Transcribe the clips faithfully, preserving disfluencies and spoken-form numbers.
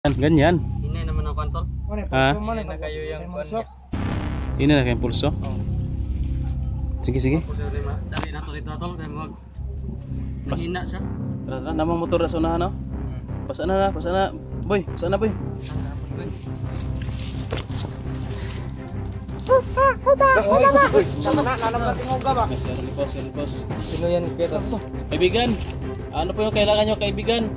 Ganyan. Ini naman ang kwantol. Ha? Ini na kayo yung pulso. Ini na kayong pulso? Sige, sige. Dali na to dito tol. Kaya mag nangina siya. Tara, tara. Namang motor na sa unahan, no? Pasa na na, pasa na. Boy, pasa na, boy. Sino yan? Kaibigan, ano po yung kailangan nyo, kaibigan?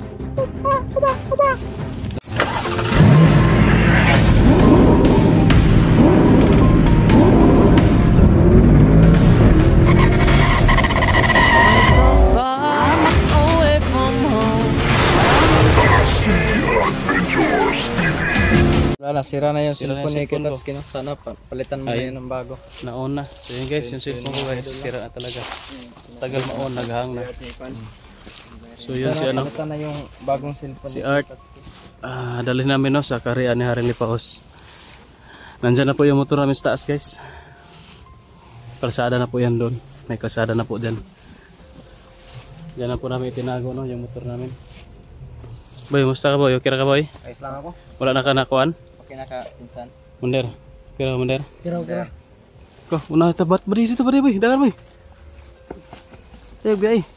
Wala, sira na yung Sira na yung cellphone ni cellphone ko. Kino. Sana pa- palitan mo Ay. na yun ng bago. Naon na. So yun guys, yung cellphone ko guys, sira na talaga. Tagal maon, naghang na. So yun si ano, Palitan na yung bagong cellphone. si Art. Ah, dalhin namin no sa karian ni Haring Lipaos. Nandyan na po yung motor namin sa taas guys. Kalsada na po yan doon. May kalsada na po dyan. Diyan na po namin itinago no, yung motor namin. Boy, musta ka boy? Okay ra ka boy? Ayos lang ako. Wala na ka nakuan? Okay na ka, pinsan. Munder. Kira munder. Kira, kira. Ko, una tabat beri dito beri boy. Dagan boy. Tayo gay.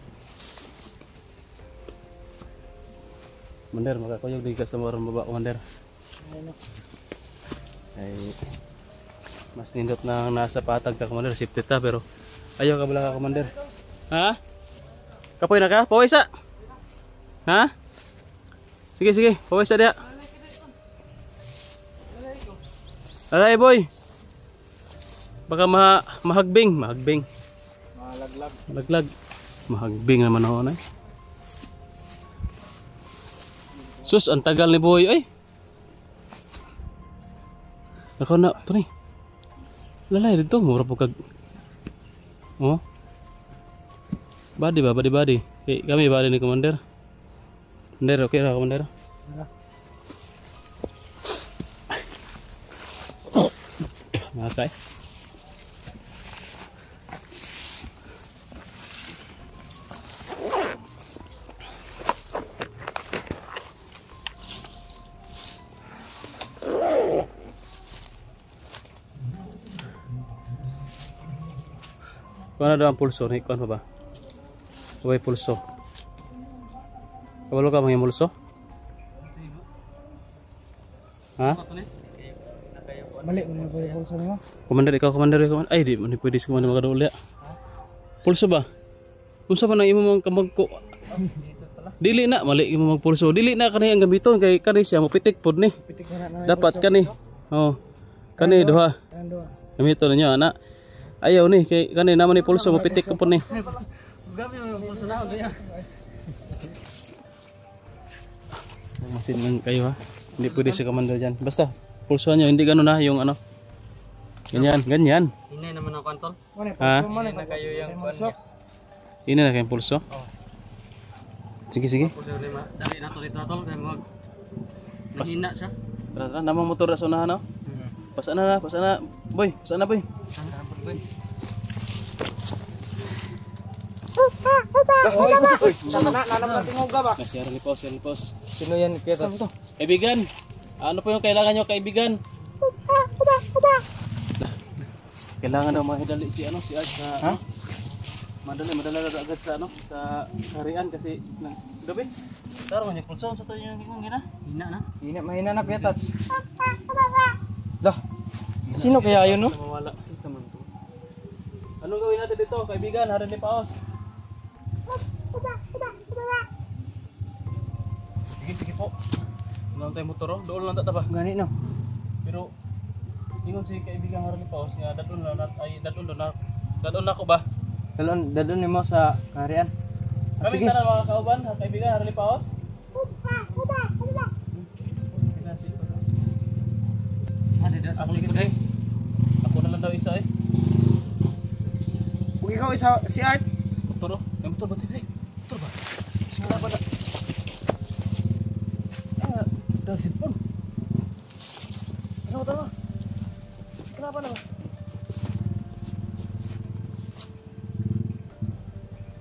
Munder, makakuyog di ka sa orang baba munder. Ay mas nindot na nasa patag ka commander, safety ta pero ayaw ka bala ka commander. Ha? Kapoy na ka? Paway sa? Ha? Sige sige, paway sa dia. Alay boy. Baka ma mahagbing, mahagbing. Malaglag. Laglag. Mahagbing naman ako na. Sus, ang tagal ni boy ay. Ako na, ito ni. Lalay dito, mura po kag. Oh. Body ba, body body. Eh, kami body ni commander. Commander, okay ra commander. Okay. Kung ano daw ang pulso, kuan pa ba? Huwag pulso. Kabalo ka mga pulso? Ha? Mali, mali po yung pulso mo. Commander, ikaw commander, ikaw. Ay, di, di pwede si commander makaduli. Pulso ba? Pulso ba nang imo mong kamagko? Dili na, mali imo magpulso. Dili na kani ang gamiton kay kani siya mopitik pod ni. Pitik na na. Dapat kani. Oh. Kani duha. Gamito ninyo ana. Ayaw ni kay kani naman ni pulso mopitik ko pod ni. Gabi yung pulso na ganyan. Masin lang kayo ha. Hindi pwede si commander diyan. Basta pulsuhan niyo hindi ganoon na yung ano. Ganyan, ganyan. Ini naman ang kwantol. Ha? Ini na kayo yung pulso. Ini na kayong pulso. Sige sige. Dali na to dito tol. Kaya mag nangina siya. Tara, tara. Namang motor na sa unahan no? Pasa na na, pasa na. Boy, pasa na boy. Kasi Haring Lipaos, Haring Lipaos. Sino yan? Kira. Kaibigan, ano po yung kailangan nyo kaibigan? Kailangan daw mahidali si ano, si Art sa Ha? ano? Madali, madala na agad sa ano, sa harian kasi na gabi. Taro niya pulso sa tayo yung gingang gina. Hina na. Hina, mahina na kuya Tats. Lah. Sino kaya yun no? Mawala. Isa man to. Anong gawin natin dito, kaibigan? Haring Lipaos. Sige, sige po. Ano tayo motor oh? Doon lang tataba. Gani no. Pero ingon si kaibigan Haring Lipaos nga dadon na nat ay dadon na dadon na ko ba? Dalon, dadon ni mo sa karian. Ah, Kami sige. tanan mga kauban, kaibigan Haring Lipaos. Ah, dito sa Ako likod eh. Ako na lang daw isa eh. Kung ikaw isa si Art. Motor oh. May motor ba tayo? Motor ba? Sila ba na? Ah, daw sitpon. Ano ba tama? Kenapa naman?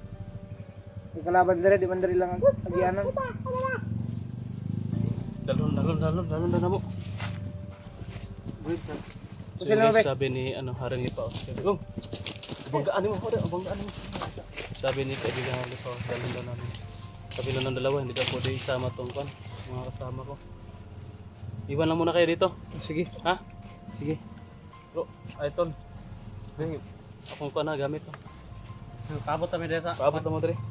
Kalaban dire di man diri lang ang agyanan. Dalon Dalon, dalon, dalon na mo. Wait, sir. So guys, sabi ni ano, Haring Lipaos. Oh, banggaan mo, hoda, banggaan mo. Sabi ni kaibigan ng Lipaos, dalon daw namin. Sabi na ng dalawa, hindi ka pwede isama tong kwan, mga kasama ko. Iwan lang muna kayo dito. Sige. Ha? Sige. Bro, ay tol. Dili, akong kwan na gamit to. Paabot kami dito sa. Paabot na mo diri.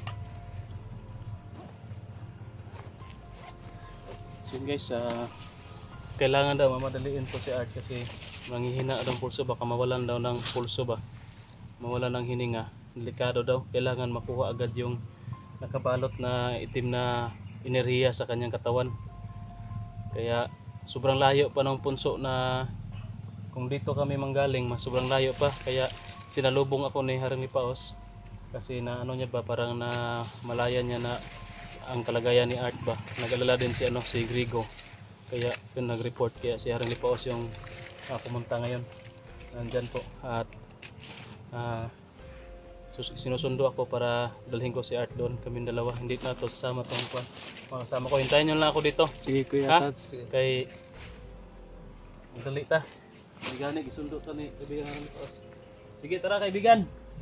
So yun guys, uh, kailangan daw mamadaliin po si Art kasi manghihina daw ang pulso, baka mawalan daw ng pulso ba, mawalan ng hininga, delikado daw, kailangan makuha agad yung nakabalot na itim na enerhiya sa kanyang katawan. Kaya sobrang layo pa ng punso na kung dito kami manggaling, mas sobrang layo pa, kaya sinalubong ako ni Haring Lipaos kasi na ano niya ba, parang na malaya niya na ang kalagayan ni Art ba, nag-alala din si ano si Grigo, kaya yun nag-report, kaya si Haring Lipaos yung uh, pumunta ngayon, nandyan po at uh, sinusundo ako para dalhin ko si Art doon, kami dalawa, hindi na to sasama tong kwan, mga kasama ko, hintayin nyo lang ako dito. Sige Kuya Ha? Tats. Kay madali ta, hindi gani isundo ta ni kaibigan Haring Lipaos. Sige tara kaibigan.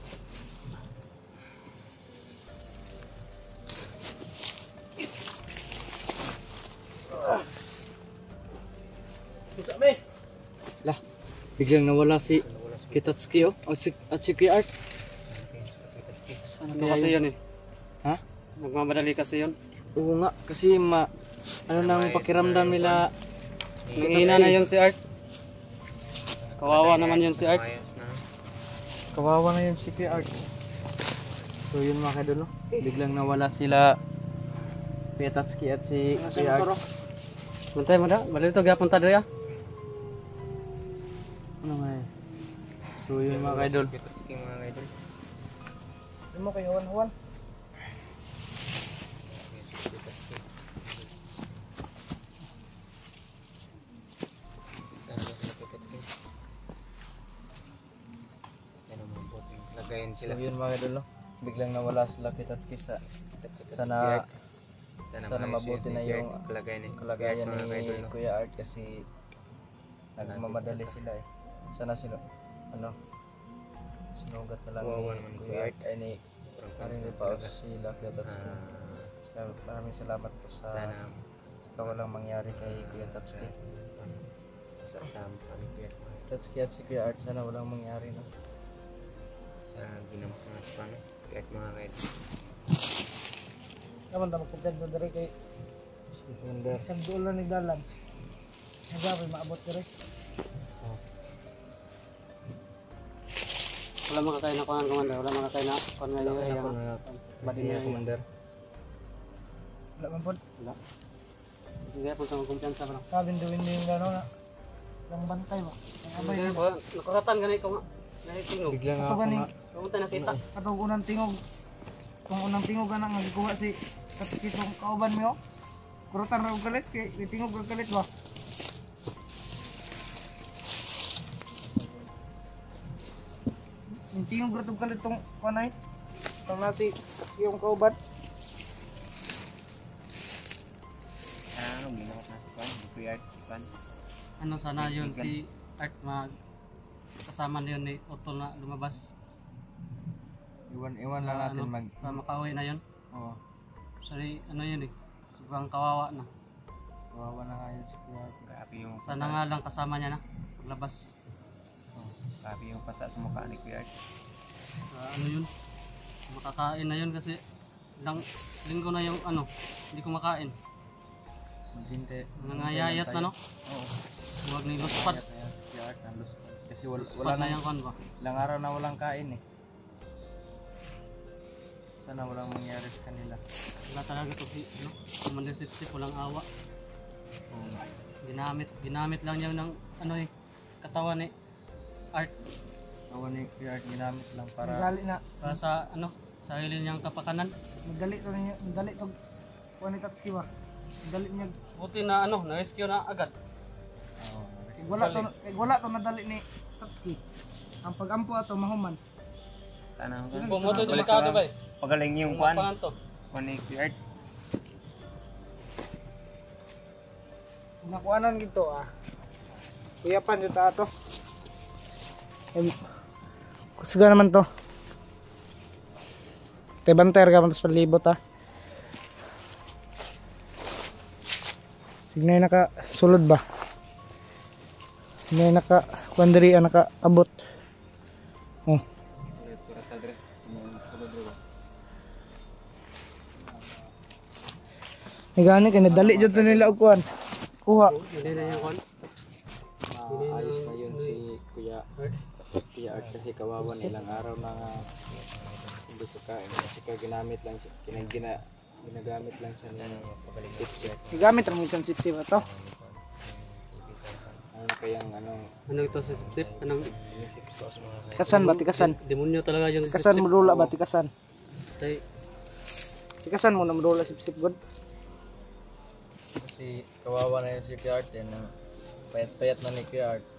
Bisa me. Lah, biglang nawala si Kitatski oh. O si, at si Kuya Art. Ano kasi yun eh? Ha? Nagmamadali kasi yun. Oo nga, kasi ma... Ano nang pakiramdam nila... Nangihina na yun si Art. Kawawa naman yun si Art. Kawawa na yun si Kuya Art. So yun mga kadol, no? Biglang nawala sila Kitatski at si Kuya Art. Bantay mo da, balik ito gapon ta doya. Ano nga eh? So yun mga kadol. Ano mo kay Juan Juan? So yun mga kadol, no? Biglang nawala sila Kitatski sa... Sana... Sana mabuti na yung kalagayan ni Kuya Art kasi nagmamadali sila eh. Sana sila, ano, sinugat na lang ni Kuya Art ay ni Haring Lipaos sila Kuya Tatsuki. Maraming salamat po sa kawalang mangyari kay Kuya Tatsuki. Tatsuki at si Kuya Art, sana walang mangyari na. Sa ginampan kahit mga kahit Naman ta magpugad do diri kay Wonder. sa dulo ni dalan. Nagabi maabot diri. Wala makakain na kuan komandar, wala makakain na kuan nga yung Badi niya Commander. wala man pod. Wala. Sige po sa kumpiyansa ba. Kabin do hindi yung gano na. Yung bantay ba. Ang abay ko. Nakakatan gani ko nga. Nahitingog. Biglang ako nga. Kamusta nakita? Atong unang tingog. Kung unang tingog ka na nga gikuha si katikitong kauban mo. Kurutan ra og galit kay tingog og galit ba. Yung tingog ra og galit tong kanay. Tang nati yung kauban. ano ginawa na kan Kuya Art kan Ano sana yun si Art mag kasama na yun ni Otto na lumabas. Iwan-iwan lang natin ano, mag... para makauwi na yun. Oo. Sorry, ano yun eh. Sobrang kawawa na. Kawawa na nga yun si Kuya Art. grabe yung Sana nga lang kasama niya na paglabas. grabe yung pasa sa mukha ni Kuya Art. Uh, ano yun? Makakain na yun kasi ilang linggo na yung ano, hindi kumakain. Maghintay. Nangayayat na no? Oo. Huwag ni luspat. Ayan, si Art nandus. Kasi wala, wala Luspat na na yung kan ba? ilang araw na walang kain eh. Sana walang mangyari sa kanila. Wala talaga to si, ano, Commander Sipsip, walang awa. Oo. Ginamit, ginamit lang niya ng ano eh, katawan ni Art. Kawan ni Kuya Art ginamit lang para... Nagali na. Para sa ano, sarili niyang kapakanan. Nagali to niya, nagali to. Kuha ni Tatsuki ba? Nagali niya. Buti na ano, na-rescue na agad. Oo. Kaya wala to, kaya wala to nadali ni Tatsuki. Ang pagampo ato mahuman. Tanang Pumoto delikado ba eh? pagaling yung Kung kwan mapangan to. kwan ni Kuya Art Nakuanan gito ah. Kuyapan dito ato. Em, kusga naman to. Tebanter ka man sa palibot ah. Signay naka sulod ba? Signay naka kuandiri naka abot. Oh. Nagani kay nadali jud nila og kuan. Kuha. Hindi na yung kon. Ah, ayos na yun si Kuya Kuya Art kasi kawawa nilang araw na nga hindi ko kain kasi ka ginamit lang siya kinang gina, ginagamit lang siya ng sip-sip. Gamit ra mo kan sip-sip ato. Ano kayang ano Ano ito sa sip-sip? Anong Tikasan ba tikasan? demonyo talaga yung Tikasan mo dula ba tikasan? Tay, Tikasan mo na mo dula sip-sip god. kasi kawawa na yun si Kuya Art yan na payat-payat na ni Kuya Art.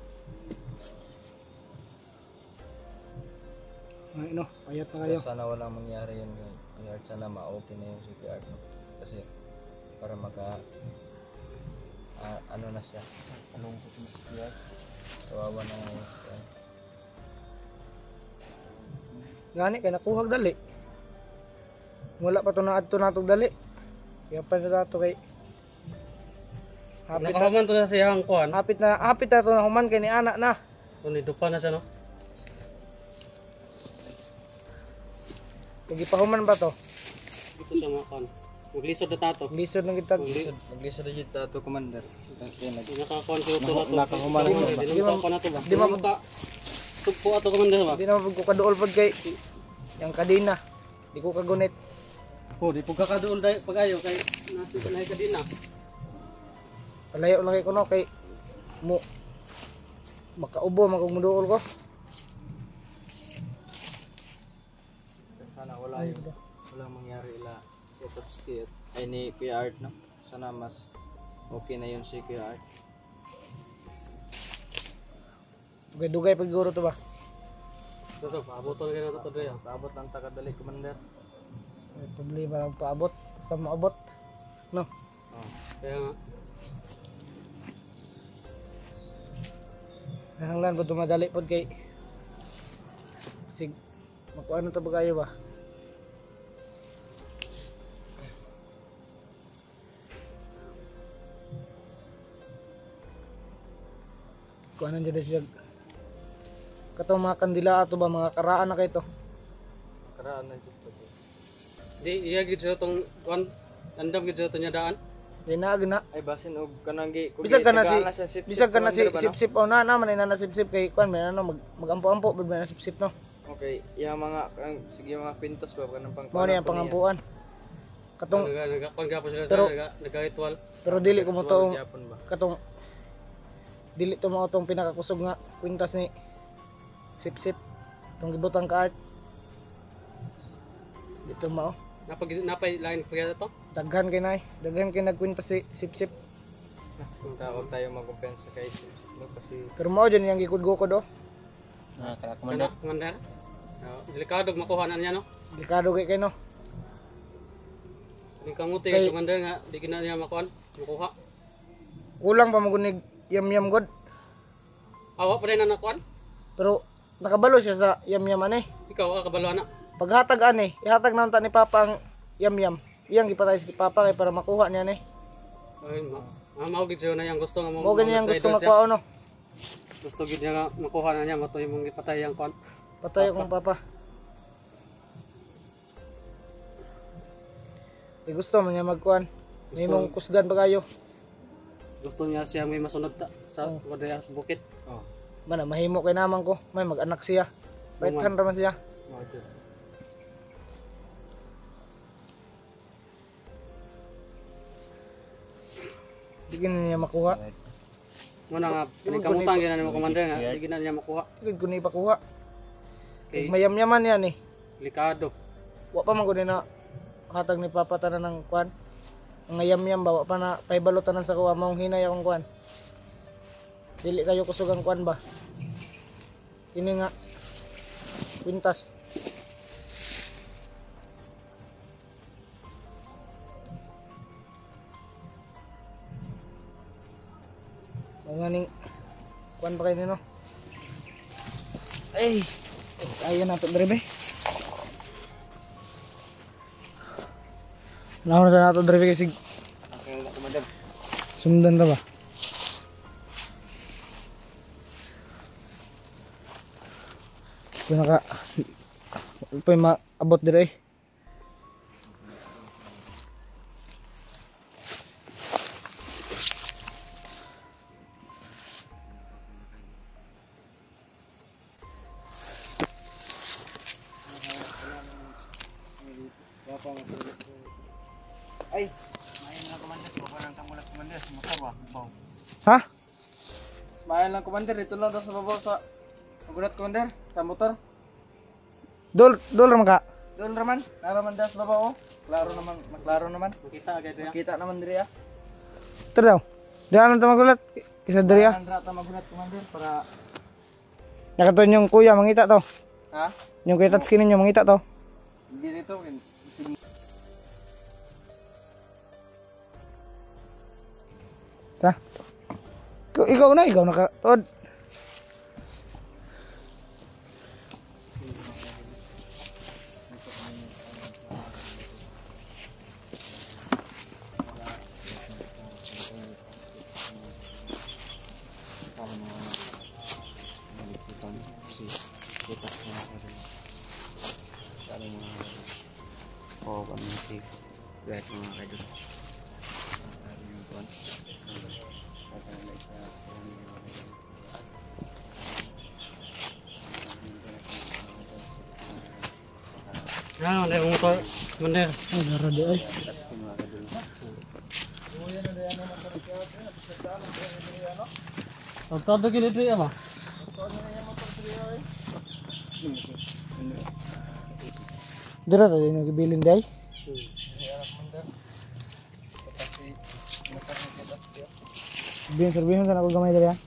Ay no, payat na kayo. Sana walang mangyari yun kay Kuya Art, sana ma-okay na yun si Kuya Art no? Kasi para maka ah, ano na siya anong si Kuya Art kawawa na nga yun siya. Gani kay nakuhag dali. Wala pa to na adto natog dali. Kaya pa na dato kay hapit na, nakahuman to na siyang kuan. hapit na hapit na to na human kay ni anak na. Kung dupa na siya no. Lagi pa human ba to? Ito siya mga kuan. Maglisod na tato. Lisod ng kita. Maglisod na dito ato commander. Kasi nag Nakakuan siya ito na to. nakahuman na ba? Hindi mo pa na to ba? Di ma- ka sugpo ato commander ba? Di na mapag ko kaduol pod kay yang kadina. Di ko kagunit. Oh, di pug ka doon dai pag-ayo kay nasi na ka din na. Palayo lang kay kuno kay mo makaubo magog muduol ko. Sana wala yung walang mangyari ila si Tatsuki at ay ni Kuya Art no. Sana mas okay na yun si Kuya Art. Dugay-dugay pag siguro to ba? Ito to, paaboton ka na to dai. Paabot lang tagadali commander. May problema lang paabot. Sa maabot. No. Oh. Kaya nga Nahanglan po tumadali pod kay sig makuano to bagayo ba? Kuanan jud siya. Katong mga kandila ato ba mga karaan na kay to. Karaan na dito. di iya gid sa tong kuan andam gid sa to nya daan. Di na gina. Ay basin og kananggi Bisag ka na si bisag ka na si sip-sip o na naman na na sip-sip kay kuan may ano mag magampo-ampo bid na sip-sip no. Okay, yung mga ang sige mga pintos ba kanang pang Mao ni ang pangampuan. Katong Naga nagakuan ka pa sila Pero- sa naga naga-ritual. pero dili ko mo to Japon ba? katong dili to mao tong pinakakusog nga kwintas ni sip-sip tong gibutang ka art. Dito mao. Napag napay lain pa to. Daghan kay nay, daghan kay nagkwintas si sip-sip. Kung tawag tayo magkumpensa kay Sipsip kasi Pero mao dyan yung gikod-gukod oh. na kara Commander. Commander. Oh, delikado makuha na niya no. Delikado kay kay no. Di kamuti Kay- kay commander nga di kina niya makuan makuha. Kulang pa magunig yam-yam god. Awa pa rin na nakuan. Pero nakabalo siya sa yam-yam ani. Ikaw ah kabalo na. Paghatag ani, ihatag na unta ni Papa ang yam-yam. Iyang gipatay si Papa kay para makuha niya ni. Ay ma. Ah, mao gid siya na yang gusto nga mo. Mo ganyan gusto mag-trade makuha no. Gusto gid niya nga makuha na niya matoy mong ipatay ang kuan. Patay akong Papa. Eh gusto man niya magkuan. May mong kusgan ba kayo? Gusto niya siya may masunod ta sa Oh. wadaya bukit. oh, Mana mahimo kay naman ko. May mag-anak siya. Baitkan ra man siya. Mao gid. Di gina niya makuha. Muna nga pinikamutan gid na mo commander nga di gid na niya makuha. Di ko ni pakuha. Kay Mayam-yaman yan eh. delikado. Wa pa man gud na hatag ni Papa tanan ng kuan. Ang yam-yam ba wa pa na paibalo tanan sa kuha maong hinay akong kuan. Dili kayo kusog ang kuan ba. Ini nga kwintas. Mga ning kuan pa kayo nino. Ay, ayan na ito drive eh. Nauna na ito drive kasi sundan ta ba? Kung naka pa yung maabot dire eh. Ay, Main lang commander, baba ng tangulat commander, sumasawa, baw. ha? Bayan lang commander, dito lang daw sa babaw sa magulat commander, sa motor. Dol, dol raman ka. Doon raman, naraman daw sa babaw oh. Klaro naman, maklaro naman. Makita agad ya. Kita naman diri ah. Ito daw. Diyan ang magulat. Isa diri ah. Bayan rata magulat commander para Nakaton yung kuya mangita to. ha? Yung kuya touchscreen ninyo mangita to. Hindi dito. Ta. Ikaw, ikaw na, ikaw naka tod. Oh, kami si guys mga idol. Ano, dahil motor, commander. Ay, laro di ay. Todo gini dito ya, ba? Dira tadi nagibilin day. Bin serbihan kan aku gamay diri.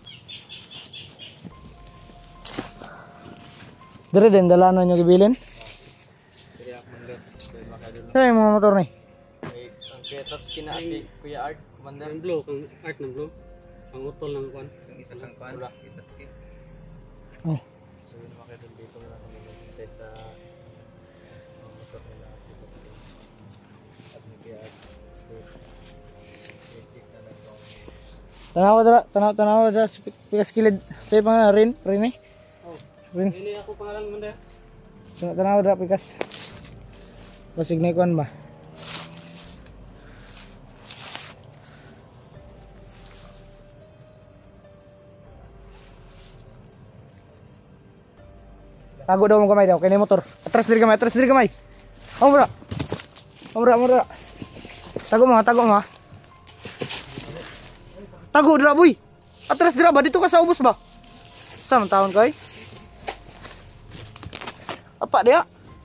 Dira din dalanan nyo gibilin. Ay mga motor ni. Ay, ang kaya touch kina ati Kuya Art commander. Ang blue, kang art ng blue. Ang utol ng kwan. Ang isa kang pan. Oh. So yun mga kadol dito na kami mag-intend sa mga motor nila. At ni Kuya Art. Basic na lang kung Tanawa dira, tanaw tanawa dira sa pikas kilid. Say pa nga rin, rin eh. Oh. Rin. Ini ako pangalan commander. Tanawa dira pikas. Basig na ikuan ba? Tago daw mo kamay daw, kaya motor. Atras diri kamay, atras diri kamay. Oh, bro. Oh, bro, bro. Tago mo, tago mo. Tago dira boy. Atras dira ba dito ka sa ubos ba? Sa man taon kay? Apa dia?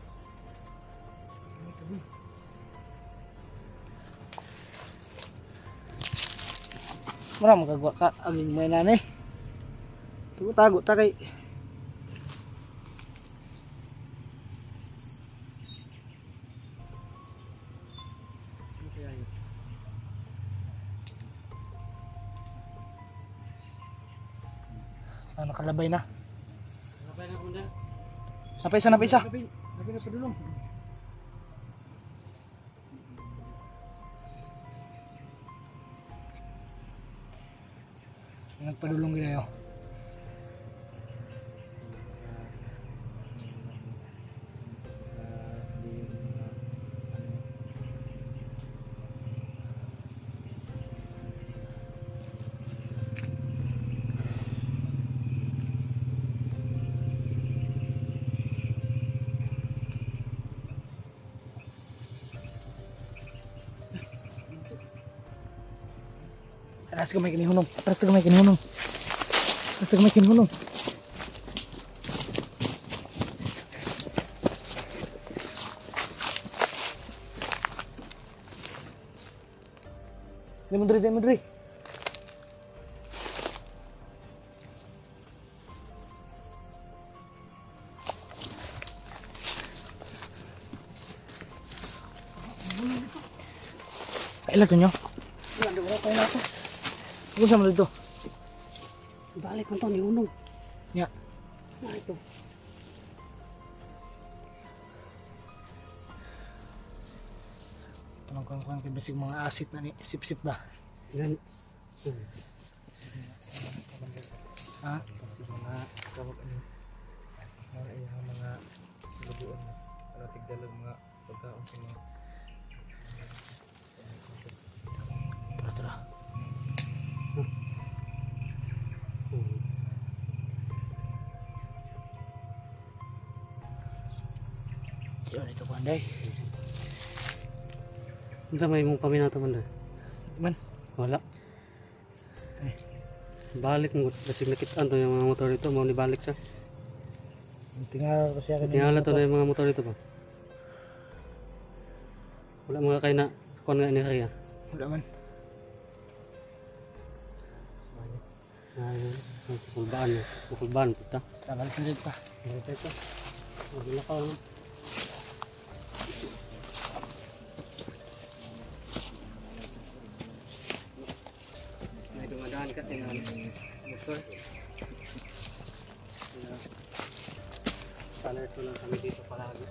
Mura magagawa ka aging may nanay. Tago-tago ta kay. Ah, nakalabay na. Napay na commander. Napay isa, napay isa. Napay na sa dulong. Nagpadulong ginayo. Atas gamay kinihunong. Atas gamay kinihunong. Atas gamay kinihunong. Di mundri, di mundri. Kailan to nyo? Kailan to. Kung saan mo dito? Balik man to ni Unong. Ya. Na ito. Tanong ko kung kibisig mga asit na ni sip-sip ba? Yan. Ha? Kasi mga kawag ano, mga iyang mga lubuan na. Ano tigdalag mga pagkaon sa mga Tara, tara. Yan ito ko anday. Unsa may mong paminato man na? Man. Wala. Balik mo basig nakitaan to yung mga motor dito, mau ni balik sa. Tingala ko siya kanina. Tingala to na yung mga motor dito ba? Wala mga kay na kon nga ni kaya. Wala man. Ayun, kulbaan, kulbaan kita. Tagal ka dito pa. Dito ito. Wala ka lang. May dumadaan kasi ng motor. Sana ito lang kami dito palagi.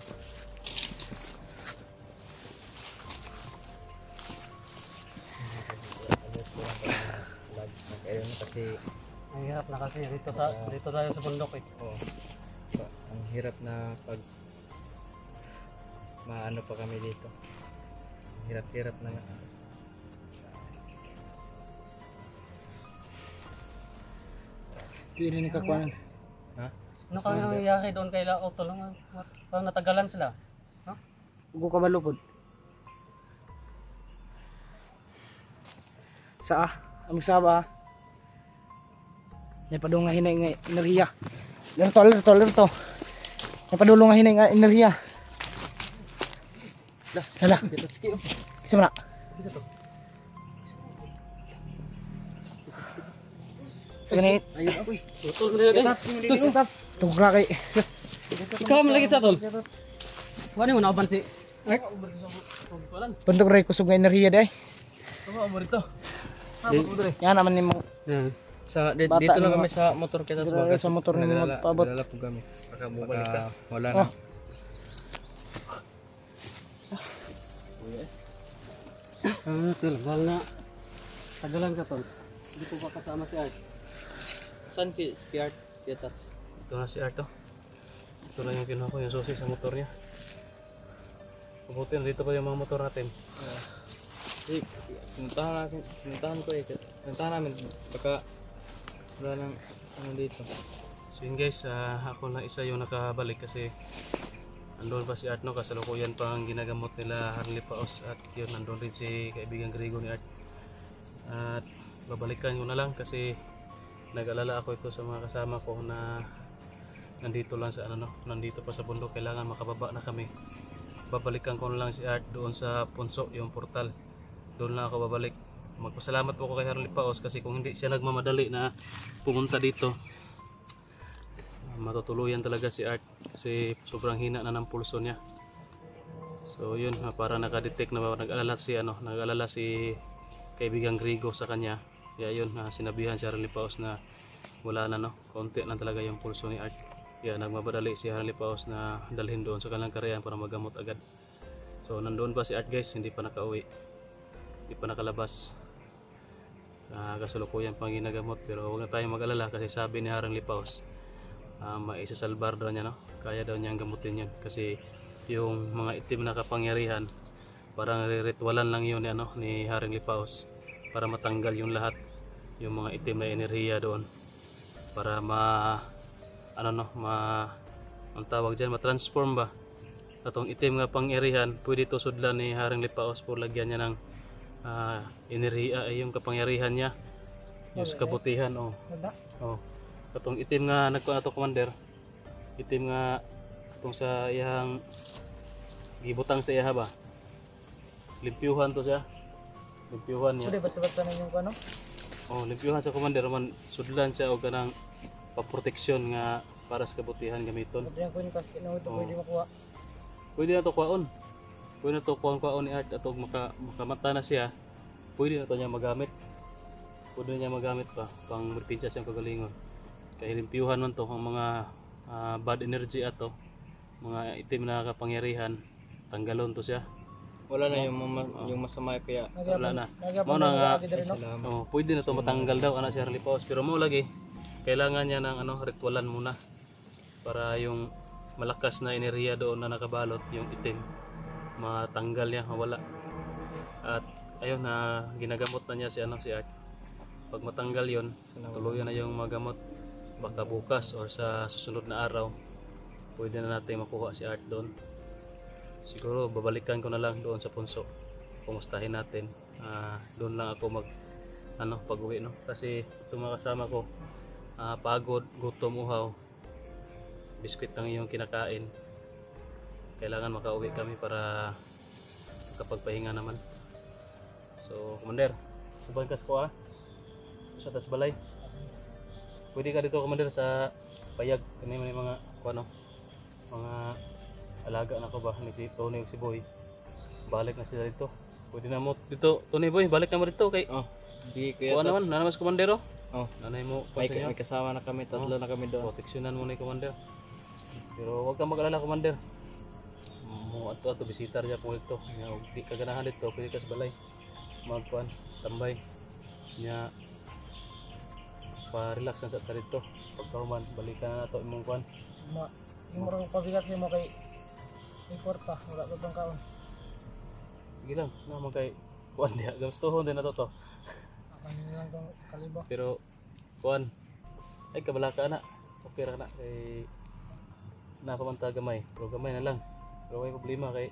ayun kasi Ang hirap na kasi dito sa dito tayo sa bundok eh. oh, pa- ang hirap na pag maano pa kami dito. Hirap-hirap na nga. Hindi ni kakuan. Ano kami nangyayari doon kay Lao Tulong? Parang natagalan sila. Ugo ka balupod. Sa ah, amig saba. May padung nga hinay nga enerhiya. Lerto, lerto, lerto. May padulong nga hinay nga enerhiya. Dah, dah. Isa mo na. Sa ganit. Ayun, uy. Utol mo na din. Tugra kay. Ikaw mo lagi sa tol. Wala mo nauban si Art. Bentuk ray kusog nga enerhiya day. Ano mo rito? Yan naman ni mo. Yan. Sa di- Bata dito lang ni kami sa motor kita Dito lang sa motor ni Nadala- magpaabot. nadala po kami. Baka bumalik ka. Wala Oh. na. Ah, tol, wala na. Tagalan ka tol. Hindi ko pa kasama si Art. Saan ki Art? Kita. Ito na si Art oh. Ito lang yung kinuha ko yung susi sa motor niya. Mabuti na dito pa yung mga motor natin. Eh, pinuntahan natin, pinuntahan ko eh. Pinuntahan namin baka wala nang ano dito. So yun guys, ah, ako na isa yung nakabalik kasi andun pa si Art no, kasalukuyan pa ang ginagamot nila Harley Paos at yun nandun rin si kaibigang Grigo ni Art. At babalikan ko na lang kasi nag-alala ako ito sa mga kasama ko na nandito lang sa ano no, nandito pa sa bundok, kailangan makababa na kami. Babalikan ko na lang si Art doon sa punso, yung portal. Doon lang ako babalik. Magpasalamat po ako kay Harley Paos kasi kung hindi siya nagmamadali na pumunta dito, matutuluyan talaga si Art kasi sobrang hina na ng pulso niya. So yun, para nakadetect na nag-alala si ano, nag-alala si kaibigang Grigo sa kanya. Kaya yun, uh, sinabihan si Harley Paos na wala na no, konti na talaga yung pulso ni Art. Kaya nagmamadali si Harley Paos na dalhin doon sa kanilang karyan para magamot agad. So nandoon pa si Art guys, hindi pa nakauwi, hindi pa nakalabas. Uh, kasalukuyan pang ginagamot pero huwag na tayong mag-alala kasi sabi ni Harley Paos, uh, maisasalbar daw niya no, kaya daw niyang gamutin yun kasi yung mga itim na kapangyarihan parang ritualan lang yun ni, ano, ni Harley Paos para matanggal yung lahat yung mga itim na enerhiya doon para ma ano no ma ang tawag dyan, ma-transform ba atong itim nga pangyarihan. Pwede to sudlan ni Harley Paos por lagyan niya ng uh, enerhiya ay yung kapangyarihan niya yung sa kabutihan oh. Oh. Atong itim nga nagkuha ato commander, itim nga atong sa iyang gibutang sa iya ba, limpyuhan to siya, limpyuhan niya. Sudah basta-basta na yung ano? Oh, limpyuhan sa commander man sudlan siya og kanang paproteksyon nga para sa kabutihan gamiton. Ito yung kunin kasi na ito Oh. pwede makuha. Pwede na to kwaon. Pwede na to kwaon kwaon ni Art atog maka makamata na siya. Pwede na to niya magamit. pwede niya magamit pa pang merpinsa siyang kagalingon. Kaya limpiyuhan man to ang mga ah, bad energy ato, mga itim na kapangyarihan, tanggalon to siya. Wala na yung, mama, yung masama kaya Wala na. Nagyapon Mao na nga, lagi diri no. oh, pwede na to matanggal daw ana si Harley Paus, pero mo lagi kailangan niya ng ano ritualan muna para yung malakas na enerhiya doon na nakabalot yung itim matanggal niya, mawala. At ayun na ginagamot na niya si ano si Art. Pag matanggal yon, tuluyan na yung magamot. Baka bukas or sa susunod na araw pwede na natin makuha si Art doon. Siguro babalikan ko na lang doon sa punso, kumustahin natin. Uh, doon lang ako mag ano pag-uwi no, kasi itong mga kasama ko uh, pagod, gutom, uhaw, biskwit lang yung kinakain. Kailangan makauwi kami para makapagpahinga naman. So Commander, subang kas ko ah sa tas balay. Pwede ka dito Commander sa payag kani man mga kuno mga alaga na ko ba ni si Tony ug si Boy. Balik na sila dito. Pwede na mo dito Tony Boy, balik na mo dito kay oh di kuya kuha naman, nanamas Commander oh. Oh, nanay mo may, pa sa inyo. may kasama na kami, tatlo Oh. na kami doon. Proteksyonan mo ni Commander. Pero huwag kang mag-alala Commander. Mo ato ato bisitar ya po ito. Nya ug di ka ganahan dito, pwede ka sa balay. Magkuan, tambay. Nya pa-relax na sa dito. Pagkahuman, balikan na nato imong kuan. Ma, yung murang pabigat mo kay importa, wala pa bang kaon. Sige lang, na mo kay kuan diha. Gastuhon din na to to. Akan lang tong kalibo. Pero kuan ay kabalaka na. Okay ra na kay na pamanta gamay. Pero gamay na lang. Pero may problema kay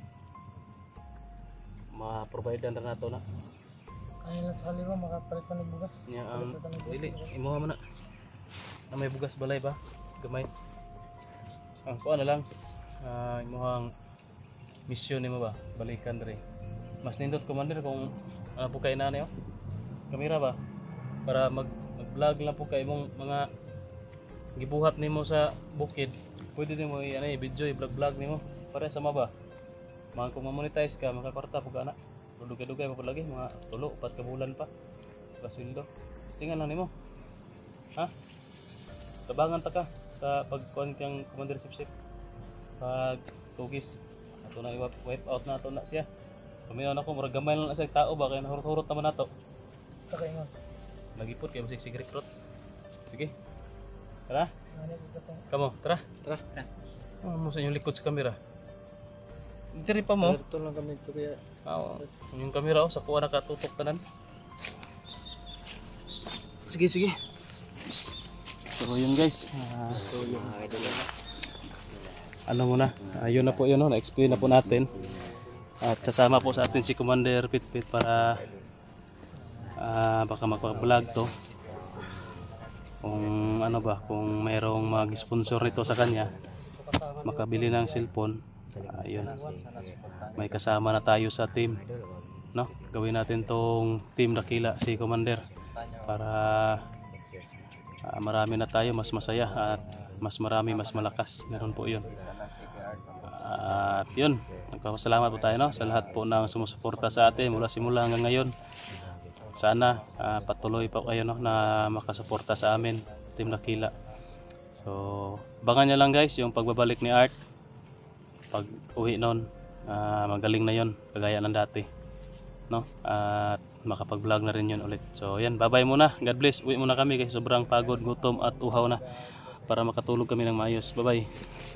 ma-providean ra nato na. Ay lang sa kalibo makapalit pa ng bugas. Nya ang Palit pa ng bugas. dili imuha man na. Na may bugas balay ba? Gamay. Ang kuan na lang. Ah, imuhang misyon nimo ba? Balikan diri. Mas nindot Commander kung ano po kay nanay oh. Kamera ba? Para mag mag-vlog lang po kay imong mga gibuhat nimo sa bukid. Pwede nimo i-ano i-video i-vlog-vlog nimo para sa maba. Mga kung ma-monetize ka, makakwarta po ka na. Dugay-dugay pa po lagi mga tulo, upat ka bulan pa. Pasweldo. Tingnan lang nimo. Ha? Tabangan ta ka sa pagkuan kang Commander Sip-Sip. Pag tugis ato na i-wipe out na ato na siya. Kuminaw na ko, murag gamay lang na siya tao ba, kaya nahurot-hurot naman nato. Saka ingon. Nagipot kayo musik sig recruit. Sige. Tara, Ano ko tong kamo, tara. Tara, tara. Oh, mo sa inyong likod sa kamera. Diri pa mo. Dito lang kami dito kuya. Oo. Yung kamera oh, sa kuha nakatutok tanan. Sige, sige. So yun guys. Ah, So yung mga idol na. ano muna, ayun na po yun, no? Na-explain na po natin. At sasama po sa atin si Commander Pitpit para ah, baka magpa-vlog to. Kung ano ba, kung mayroong mag-sponsor nito sa kanya, makabili ng cellphone. Ayun. May kasama na tayo sa team. No? Gawin natin tong team Dakila si Commander para ah, marami na tayo, mas masaya at mas marami, mas malakas. Meron po yun. At yun, nagpapasalamat po tayo no, sa lahat po ng sumusuporta sa atin mula simula hanggang ngayon. Sana ah, patuloy pa kayo no, na makasuporta sa amin, Team Dakila. So, bangan nyo lang guys yung pagbabalik ni Art. Pag uwi nun, ah, magaling na yon kagaya ng dati. No? At makapag-vlog na rin yun ulit. So, yan, bye-bye muna. God bless. Uwi muna kami kasi sobrang pagod, gutom at uhaw na para makatulog kami ng maayos. Bye-bye.